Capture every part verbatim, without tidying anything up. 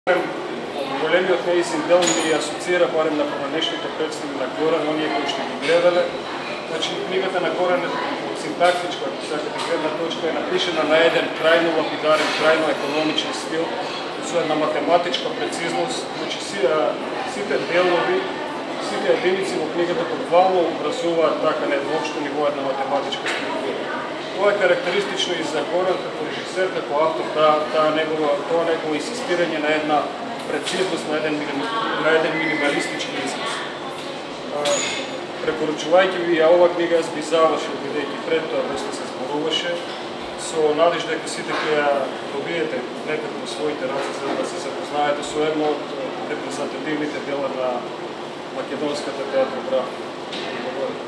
Големиот неизин дел ми асоциира барем на понешните представи на Горан, оние кои што ги гледале. Значи, книгата на Горан од синтактичка, ако сакате гледна точка, е напишена на еден крајно лапидарен, крајно економичен стил, со една математичка прецизност. Значи, сите делови, сите единици во книгата буквално образуваат така на едно општо ниво една математичка структура. Тоа е карактеристично и за Горан како режисер, како автор, тоа негово, тоа негово инсистирање на една прецизност, на еден, на еден минималистички израз. Препоручувајќи ви ја ова книга, јас би завршил, бидејќи пред тоа доста се зборуваше, со надеж дека сите ќе ја добиете некако во своите раце, за да се запознаете со едно од репрезентативните дела на македонската театрографија. Благодарам.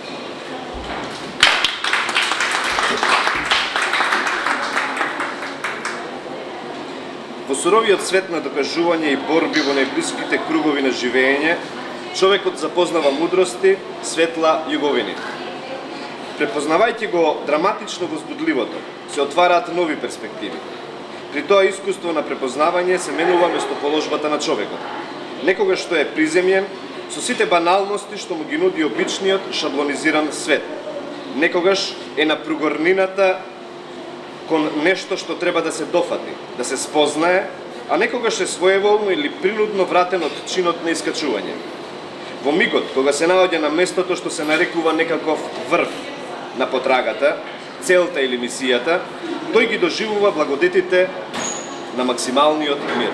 Во суровиот свет на докажување и борби во најблиските кругови на живење, човекот запознава мудрости, светла југовини. Препознавајќи го драматично возбудливото, се отвараат нови перспективи. При тоа искуство на препознавање се менува местоположбата на човекот. Некогаш што е приземјен, со сите баналности што му ги нуди обичниот шаблонизиран свет. Некогаш е на прогорнината кон нешто што треба да се дофати, да се спознае, а некогаш е своеволно или принудно вратен од чинот на искачување. Во мигот, кога се наоѓа на местото што се нарекува некаков врв на потрагата, целта или мисијата, тој ги доживува благодетите на максималниот мир.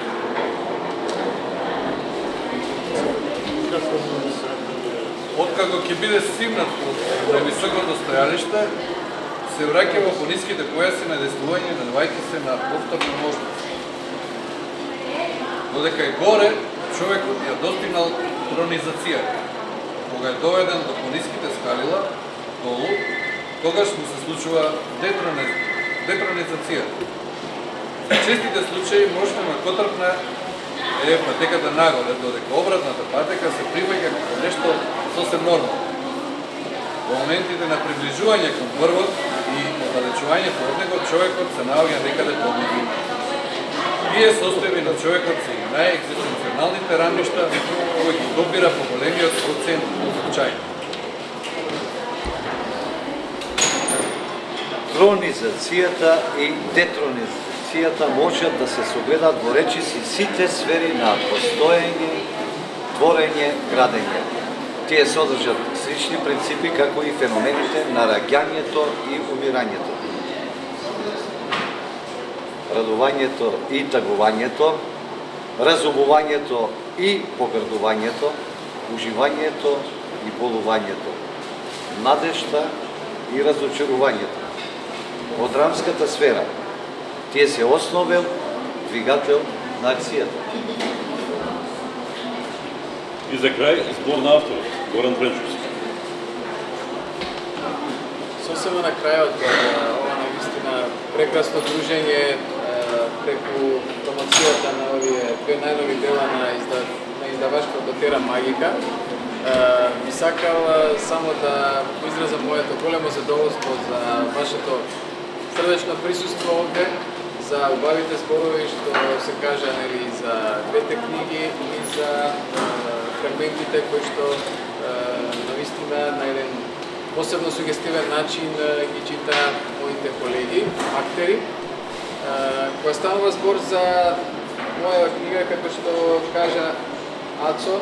Откако ќе биде стигнат на високото стојалиште, се враќа во пониските појаси на действување, надвајќи се на повторна можност. Додека и горе, човекот ја достигнал тронизација. Кога е доведен до пониските скалила, долу, тогаш му се случува детронизација. За честите случаи мощна котрпна е патеката нагоре, додека обратната патека се приваѓа како нешто сосем нормално. Во моментите на приближување кон врвот и оддалечувањето од него, човекот се наоѓа некаде помеѓу. Тие состојби на човекот се и најекзистенционалните рамништа кои ги допира по големиот процент од случаи. Тронизацијата и детронизацијата можат да се согледаат во речиси сите сфери на постоење, творење, градење. Тие содржат слични принципи како и феномените на раѓањето и умирањето, радувањето и тагувањето, разумувањето и погрдувањето, уживањето и болувањето, надежта и разочарувањето. Во драмската сфера, тие се основен двигател на акцијата. И за крај, збор на авторот, Горан Бренчовски. Сосема на крајот, ова наистина прекрасно дружење преку промоцијата на овие две најнови дела на, изда, на издавачкото Тера Магика. Би сакал само да изразам моето големо задоволство за вашето срдечно присуство овде, за убавите зборови што се кажа нели за двете книги и за фрагментите кои што навистина на еден посебно сугестивен начин ги читаат моите колеги, актери. Кога станува збор за моја книга, како што кажа Ацо,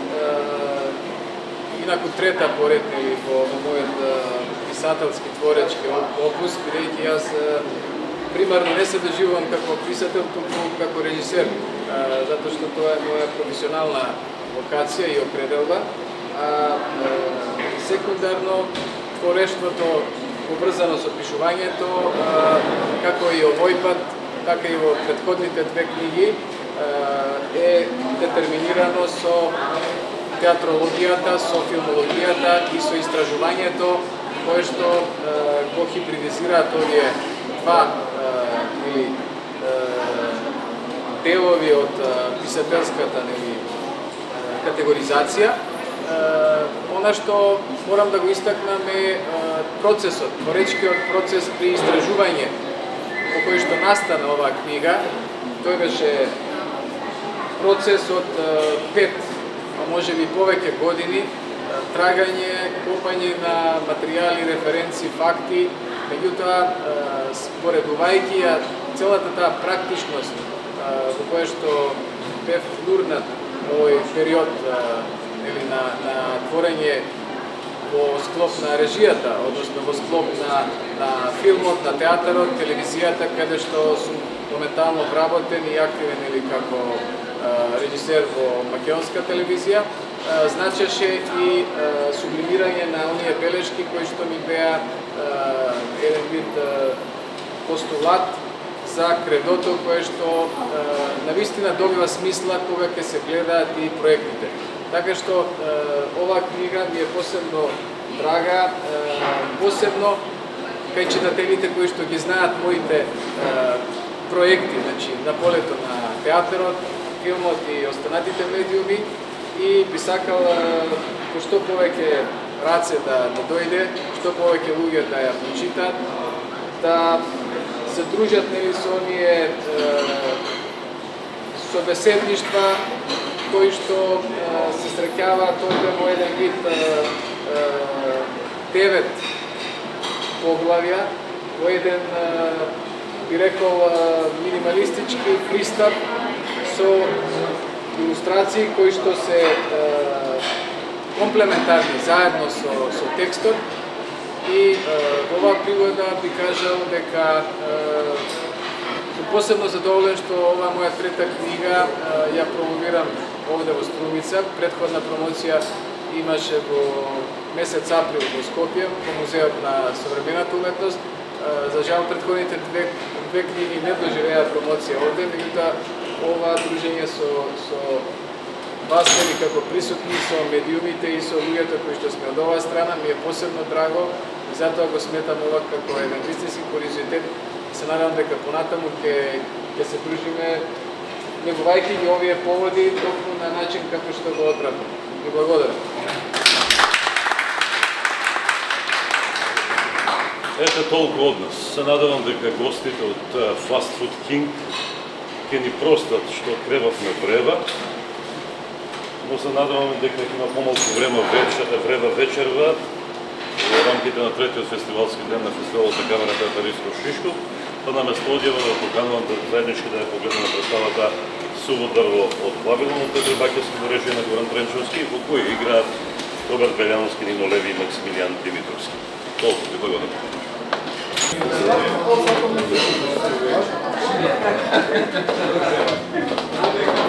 инаку трета поред во мојот писателски творечки опус, бидејќи јас примарно не се доживувам како писател, туку како режисер, затоа што тоа е моја професионална вокација и определба, а секундарно творештвото поврзано со пишувањето, како и овој пат, така и во претходните две книги, е детерминирано со театрологијата, со филмологијата и со истражувањето кое што го хибридизираат овие два или делови од писателската категоризација. Она што морам да го истакнам е процесот, творечкиот процес при истражување по кој што настана оваа книга. Тој беше процес од пет, а може би повеќе години, трагање, копање на материјали, референци, факти, меѓутоа, споредувајќи ја целата таа практичност во која што бев лурнат овој период или на, на творење во склоп на режијата, односно во склоп на, на филмот, на театарот, телевизијата, каде што сум моментално вработен и активен или како а, режисер во македонска телевизија, а, значеше и а, сублимирање на оние белешки кои што ми беа а, еден вид а, постулат за кредото кое што а, навистина добива смисла кога ќе се гледаат и проектите. Така што а, оваа книга ми е посебно драга, а, посебно кај читателите кои што ги знаат моите а, проекти, значи на полето на театарот, филмот и останатите медиуми, и би сакал по што повеќе раце да, да дојде, што повеќе луѓе да ја прочитат, да се дружат нели со оние собеседништва кои што е, се среќаваат овде во еден вид е, е, девет поглавја, во еден е, би рекол минималистички пристап со илустрации кои што се е, комплементарни заедно со, со текстот. И во оваа пригода би кажал дека е, сум посебно задоволен што оваа моја трета книга е, ја промовирам овде во Струмица. Претходна промоција имаше во месец април во Скопје, во Музеот на современата уметност. За жал, претходните две, две книги не доживеа промоција овде, меѓутоа ова дружење со, со вас нели како присутни, со медиумите и со луѓето кои што сме од оваа страна, ми е посебно драго и затоа го сметам ова како еден вистински куриозитет и се надевам дека понатаму ќе ќе се дружиме негувајќи ги овие поводи токму на начин како што го одбравме. Ви благодарам. Ето толку од нас. Се надевам дека гостите од Fast Food King ќе ни простат што кревавме врева, но се надевам дека ќе има помалку време вечер, врева вечерва во рамките на третиот фестивалски ден на фестивалот на камерата Атариско Шишков, па на место одјава да поканувам да заеднички да ја погледнеме представата Суво дрво од Вавилон, од Бакевски во режија на Горан Тренчовски, во кој играат Роберт Белјановски, Нино Леви и Максимилијан Димитровски. Толку ви благодарам. Thank you.